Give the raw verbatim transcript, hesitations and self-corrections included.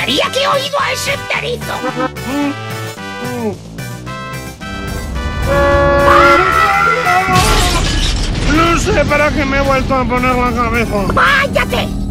Juraría que he oído a ese enterizo. No sé para qué me he vuelto a poner la cabeza. ¡Váyate!